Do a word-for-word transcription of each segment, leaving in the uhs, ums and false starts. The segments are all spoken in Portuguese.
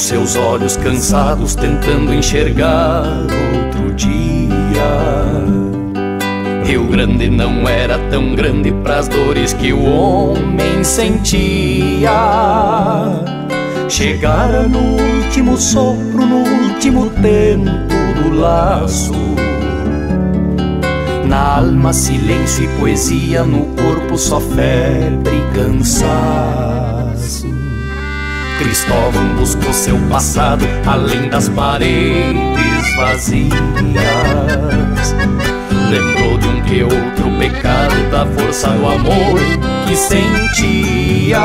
seus olhos cansados tentando enxergar outro dia. Rio Grande não era tão grande pras dores que o homem sentia. Chegara no último sopro, no último tempo do laço. Na alma silêncio e poesia, no corpo só febre e cansaço. Cristóvão buscou seu passado além das paredes vazias. Lembrou de um que outro pecado, da força do amor que sentia.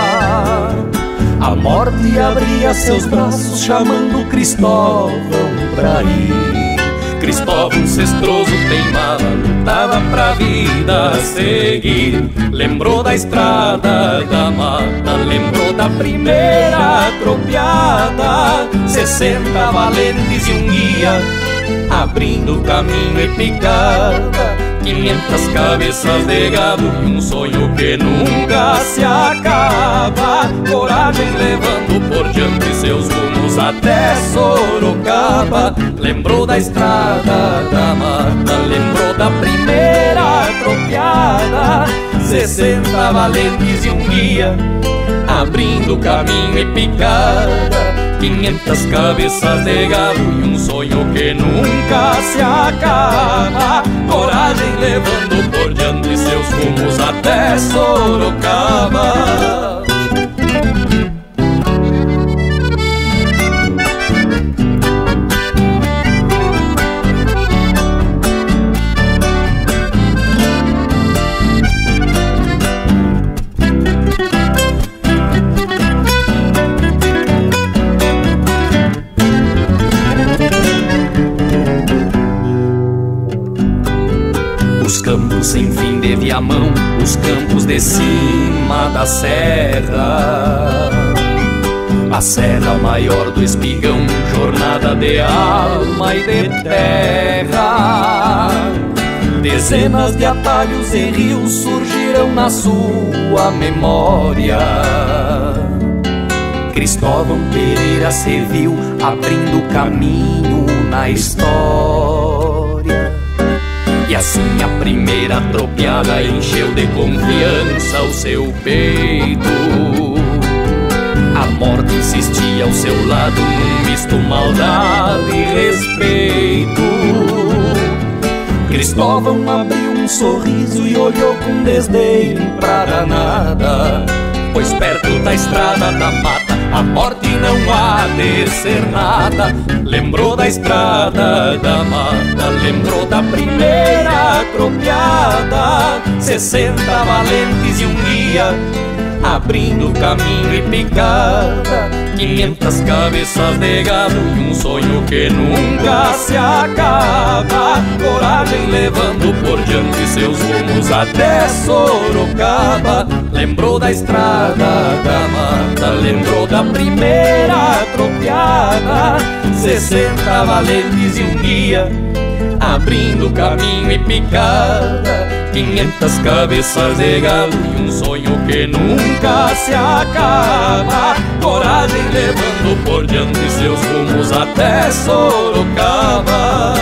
A morte abria seus braços chamando Cristóvão pra ir. Cristóvão cestroso teimava, lutava pra vida seguir. Lembrou da estrada da mata, lembrou da primeira tropiada. Sessenta valentes e um guia abrindo caminho e picada. Quinhentas cabeças de gado e um sonho que nunca se acaba. Coragem levando por diante seus rumos até Sorocaba. Lembrou da estrada da mata, lembrou da primeira tropiada. Sessenta valentes e um guia abrindo caminho e picada. Quinhentas cabeças de gado e um sonho que nunca se acaba. Coragem levando por diante seus rumos até Sorocaba. Os campos sem fim de Viamão, os campos de cima da serra. A serra maior do Espigão, jornada de alma e de terra. Dezenas de atalhos e rios surgiram na sua memória. Cristóvão Pereira se viu abrindo caminho na história. E assim a primeira tropiada encheu de confiança o seu peito. A morte insistia ao seu lado num misto maldade e respeito. Cristóvão abriu um sorriso e olhou com desdém pra danada, pois perto da estrada da mata a morte não há de ser nada. Lembrou da estrada da mata, lembrou da primeira tropiada. Sessenta valentes e um guia abrindo caminho e picada. Quinhentas cabeças de gado e um sonho que nunca se acaba. Coragem levando por diante seus rumos até Sorocaba. Lembrou da estrada da mata, lembrou da primeira tropiada. Sessenta valentes e um guia abrindo caminho e picada. Quinhentas cabeças de gado e um sonho que nunca se acaba. Coragem levando por diante seus rumos até Sorocaba.